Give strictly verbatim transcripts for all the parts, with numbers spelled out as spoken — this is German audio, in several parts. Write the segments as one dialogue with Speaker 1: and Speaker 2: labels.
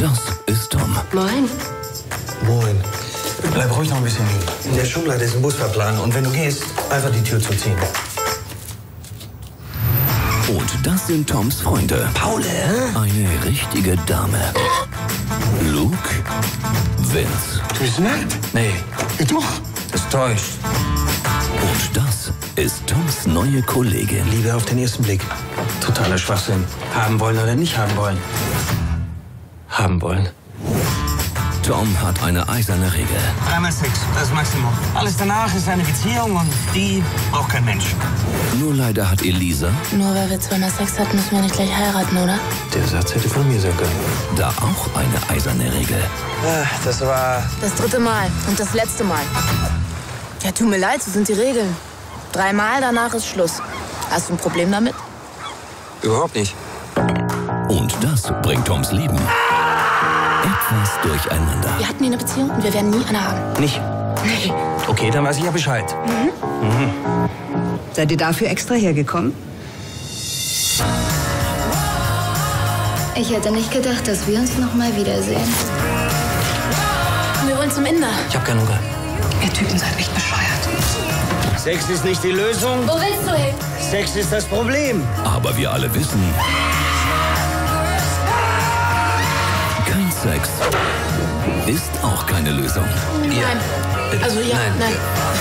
Speaker 1: das ist Tom.
Speaker 2: Moin.
Speaker 3: Moin. Bleib ruhig noch ein bisschen liegen. In der Schublade ist ein Busfahrplan. Und wenn du gehst, einfach die Tür zuziehen.
Speaker 1: Und das sind Toms Freunde.
Speaker 3: Paul, hä?
Speaker 1: Eine richtige Dame. Luke, Vince.
Speaker 3: Du bist nackt?
Speaker 1: Nee,
Speaker 3: Doch. Das täuscht.
Speaker 1: und das ist Toms neue Kollegin.
Speaker 3: Liebe auf den ersten Blick. Totaler Schwachsinn. Haben wollen oder nicht haben wollen? Haben wollen.
Speaker 1: Tom hat eine eiserne Regel.
Speaker 4: Dreimal Sex, das Maximum. Alles danach ist eine Beziehung und die braucht kein Mensch.
Speaker 1: Nur leider hat Elisa
Speaker 2: Nur weil wir zweimal Sex hatten, müssen wir nicht gleich heiraten, oder?
Speaker 3: Der Satz hätte von mir sein können.
Speaker 1: da auch eine eiserne Regel.
Speaker 3: Ah, das war...
Speaker 2: Das dritte Mal und das letzte Mal. Ja, tut mir leid, so sind die Regeln. Dreimal, danach ist Schluss. Hast du ein Problem damit?
Speaker 3: Überhaupt nicht.
Speaker 1: Und das bringt Toms Leben etwas durcheinander.
Speaker 2: Wir hatten nie eine Beziehung und wir werden nie eine haben.
Speaker 3: Nicht?
Speaker 2: Nee.
Speaker 3: Okay, dann weiß ich ja Bescheid.
Speaker 5: Seid ihr dafür extra hergekommen?
Speaker 6: Ich hätte nicht gedacht, dass wir uns noch mal wiedersehen.
Speaker 2: Wir wollen zum Inder.
Speaker 3: Ich hab keinen Hunger.
Speaker 5: Ihr Typen seid echt bescheuert.
Speaker 3: Sex ist nicht die Lösung.
Speaker 2: Wo willst du hin?
Speaker 3: Sex ist das Problem.
Speaker 1: Aber wir alle wissen, kein Sex ist auch keine Lösung.
Speaker 2: Nein. Also ja,
Speaker 3: Nein.
Speaker 2: nein.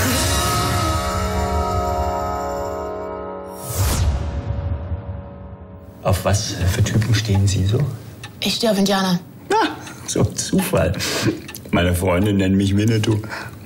Speaker 7: Auf was für Typen stehen Sie so?
Speaker 2: Ich stehe auf Indianer.
Speaker 7: Ah, so Zufall. Meine Freunde nennen mich Winnetou.